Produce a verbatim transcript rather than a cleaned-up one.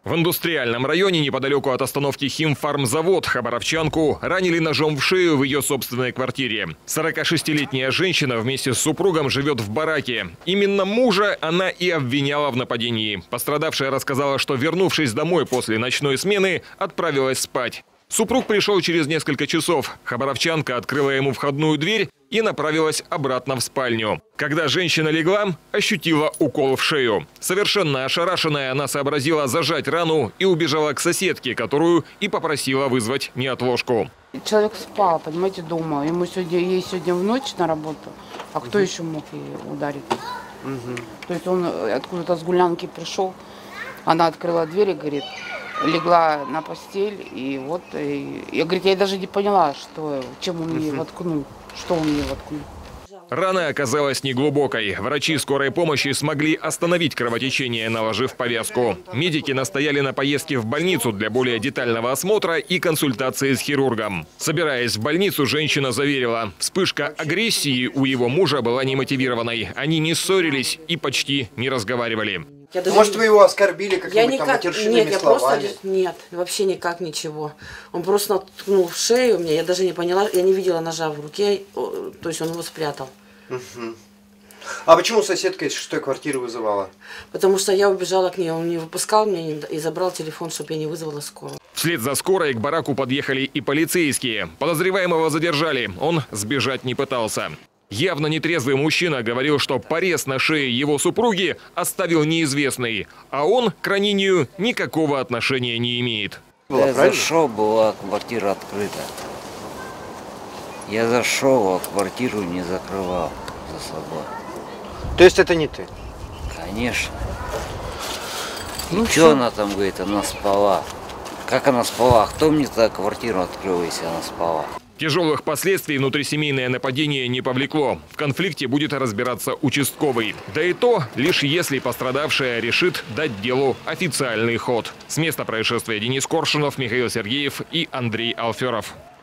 В индустриальном районе неподалеку от остановки «Химфармзавод» хабаровчанку ранили ножом в шею в ее собственной квартире. сорокашестилетняя женщина вместе с супругом живет в бараке. Именно мужа она и обвиняла в нападении. Пострадавшая рассказала, что, вернувшись домой после ночной смены, отправилась спать. Супруг пришел через несколько часов. Хабаровчанка открыла ему входную дверь и направилась обратно в спальню. Когда женщина легла, ощутила укол в шею. Совершенно ошарашенная, она сообразила зажать рану и убежала к соседке, которую и попросила вызвать неотложку. Человек спал, понимаете, дома. Ему сегодня, ей сегодня в ночь на работу. А кто угу. еще мог ей ударить? Угу. То есть он откуда-то с гулянки пришел, она открыла дверь и говорит, легла на постель, и вот, и, я, говорит, я даже не поняла, что, чем он ей воткнул, что он ей воткнул. Рана оказалась неглубокой. Врачи скорой помощи смогли остановить кровотечение, наложив повязку. Медики настояли на поездке в больницу для более детального осмотра и консультации с хирургом. Собираясь в больницу, женщина заверила, вспышка агрессии у его мужа была немотивированной. Они не ссорились и почти не разговаривали. Даже... Может, вы его оскорбили какими-то там матершинными Нет, я словами? Просто... Нет, вообще никак ничего. Он просто ткнул в шею мне, я даже не поняла, я не видела ножа в руке, то есть он его спрятал. Угу. А почему соседка из шестой квартиры вызывала? Потому что я убежала к ней, он не выпускал меня и забрал телефон, чтобы я не вызвала скорую. Вслед за скорой к бараку подъехали и полицейские. Подозреваемого задержали, он сбежать не пытался. Явно нетрезвый мужчина говорил, что порез на шее его супруги оставил неизвестный, а он к ранению никакого отношения не имеет. Я зашел, была квартира открыта. Я зашел, а квартиру не закрывал за собой. То есть это не ты? Конечно. Ну и что она там говорит, она спала? Как она спала? Кто мне тогда квартиру открыл, если она спала? Тяжелых последствий внутрисемейное нападение не повлекло. В конфликте будет разбираться участковый. Да и то, лишь если пострадавшая решит дать делу официальный ход. С места происшествия Денис Коршунов, Михаил Сергеев и Андрей Алферов.